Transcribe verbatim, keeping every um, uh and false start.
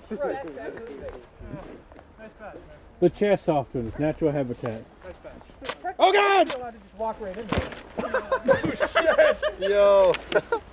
The Chairsofter in its natural habitat. Oh God! Just walk right in there. Oh shit! Yo!